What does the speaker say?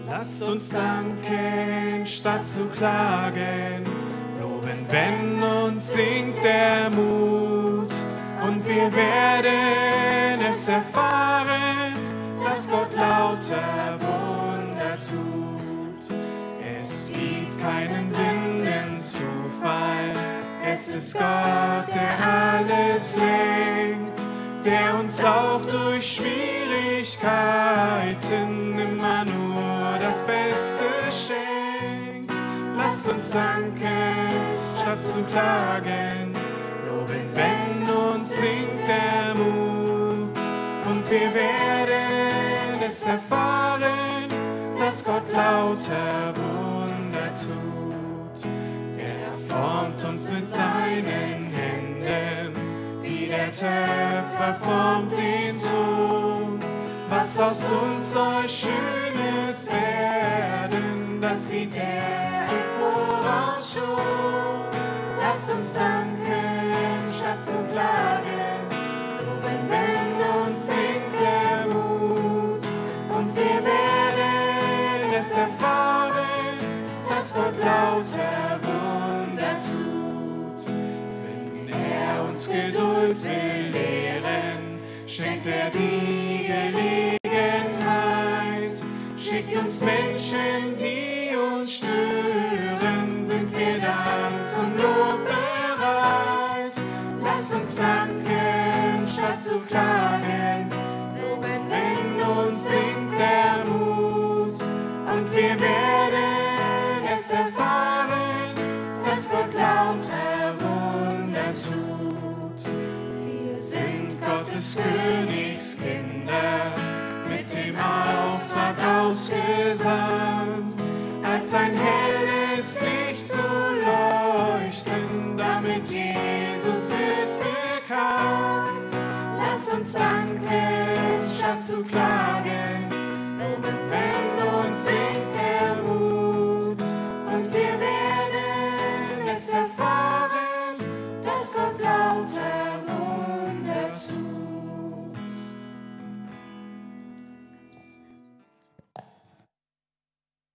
Lasst uns danken, statt zu klagen, loben, wenn uns sinkt der Mut. Und wir werden es erfahren, dass Gott lauter Wunder tut. Es gibt keinen blinden Zufall, es ist Gott, der alles lenkt, der uns auch durch Schwierigkeiten immer nur das Beste schenkt. Lasst uns danken, statt zu klagen, loben, wenn uns sinkt der Mut. Und wir werden es erfahren, dass Gott lauter Wunder tut. Er formt uns mit seinen Händen, wie der Töpfer formt den Ton. Was aus uns soll Schönes werden, das sieht er im Voraus schon. Lasst uns danken, statt zu klagen, loben, wenn uns sinkt der Mut. Und wir werden es erfahren, dass Gott lauter Wunder tut. Wenn er uns Geduld will lehren, schenkt er die Gelegenheit, schickt uns Menschen, die uns stören, sind wir dann zum Lob bereit. Lasst uns danken, statt zu klagen, loben, wenn uns sinkt der Mut. Und wir werden es erfahren, dass Gott lauter Wunder tut. Wir sind Gottes Königskinder, mit dem Auftrag ausgesandt, als ein helles Licht zu leuchten, damit Jesus wird bekannt. Lasst uns danken, statt zu klagen.